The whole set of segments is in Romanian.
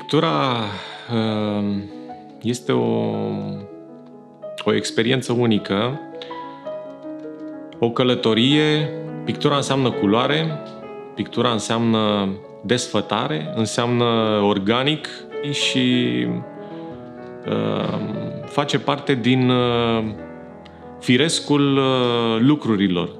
Pictura este o experiență unică, o călătorie. Pictura înseamnă culoare, pictura înseamnă desfătare, înseamnă organic și face parte din firescul lucrurilor.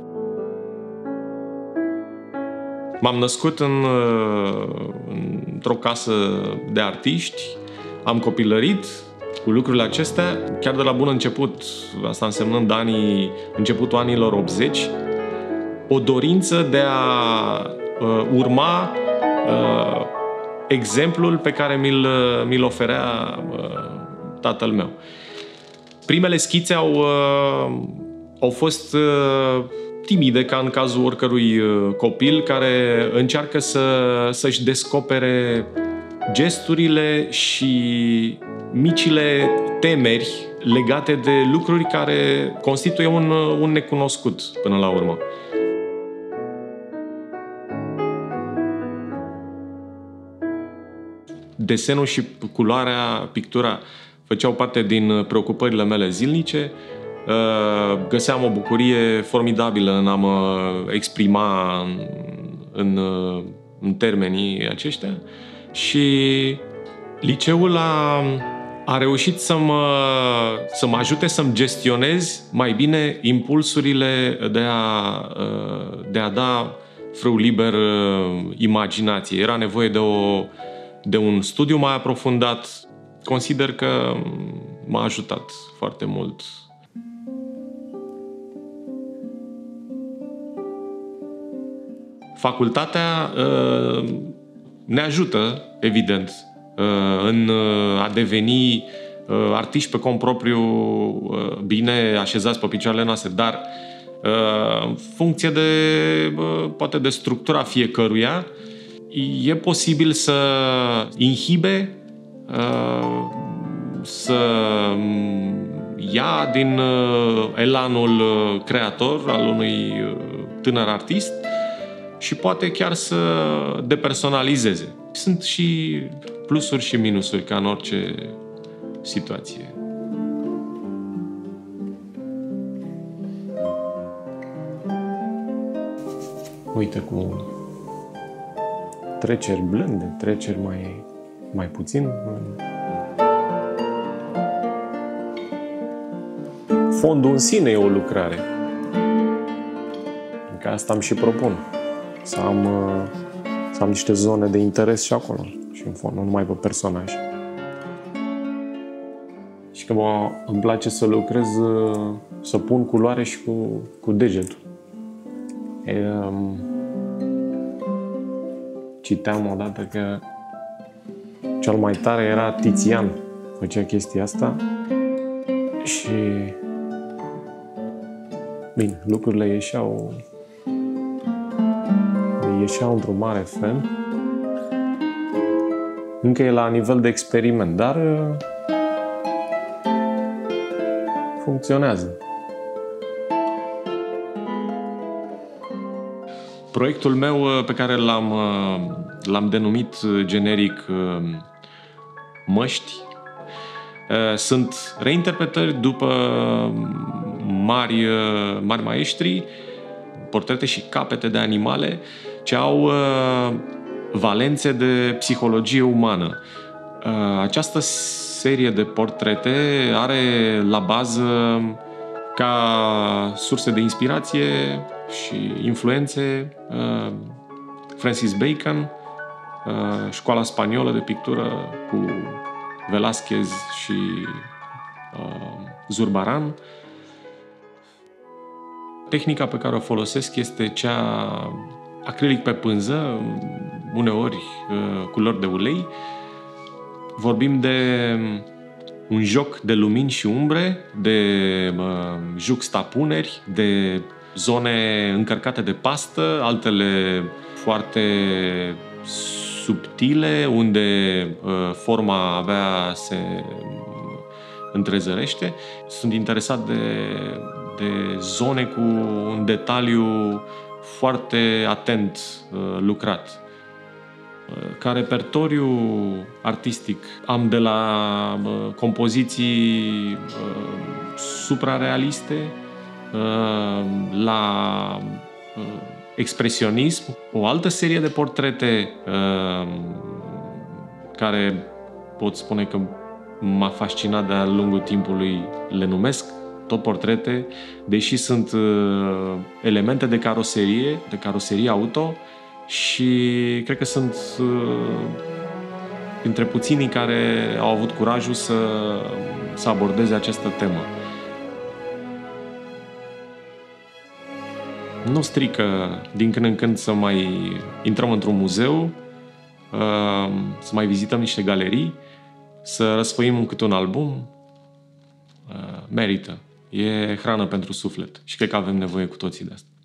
M-am născut într-o casă de artiști, am copilărit cu lucrurile acestea, chiar de la bun început, asta însemnând începutul anilor 80, o dorință de a urma exemplul pe care mi-l oferea tatăl meu. Primele schițe au fost timide, ca în cazul oricărui copil care încearcă să-și descopere gesturile și micile temeri legate de lucruri care constituie un necunoscut până la urmă. Desenul și culoarea, pictura făceau parte din preocupările mele zilnice. Găseam o bucurie formidabilă în a mă exprima în termenii aceștia și liceul a reușit să mă ajute să-mi gestionez mai bine impulsurile de a da frâu liber imaginației. Era nevoie de un studiu mai aprofundat. Consider că m-a ajutat foarte mult. Facultatea ne ajută, evident, în a deveni artiști pe cont propriu, bine așezați pe picioarele noastre, dar în funcție poate de structura fiecăruia, e posibil să inhibe, să ia din elanul creator al unui tânăr artist și poate chiar să depersonalizeze. Sunt și plusuri și minusuri, ca în orice situație. Uite, cu treceri blânde, treceri mai puțin. Fondul în sine e o lucrare. Că asta îmi și propun. Să am niște zone de interes și acolo, și în fond, nu numai pe personaj. Și că îmi place să lucrez, să pun culoare și cu degetul. Citeam odată că cel mai tare era Tizian, făcea chestia asta și bine, lucrurile ieșeau într-un mare fel. Încă e la nivel de experiment, dar funcționează. Proiectul meu pe care l-am denumit generic Măști sunt reinterpretări după mari maestri, portrete și capete de animale ce au valențe de psihologie umană. Această serie de portrete are la bază, ca surse de inspirație și influențe, Francis Bacon, școala spaniolă de pictură cu Velázquez și Zurbaran. Tehnica pe care o folosesc este cea acrilic pe pânză, uneori culori de ulei. Vorbim de un joc de lumini și umbre, de juxtapuneri, de zone încărcate de pastă, altele foarte subtile, unde forma abia se întrezărește. Sunt interesat de zone cu un detaliu foarte atent lucrat. Ca repertoriu artistic am de la compoziții suprarealiste la expresionism, o altă serie de portrete care pot spune că m-a fascinat de-a lungul timpului, le numesc tot portrete, deși sunt elemente de caroserie auto, și cred că sunt printre puținii care au avut curajul să abordeze această temă. Nu strică din când în când să mai intrăm într-un muzeu, să mai vizităm niște galerii, să răsfoim câte un album. Merită. E hrană pentru suflet și cred că avem nevoie cu toții de asta.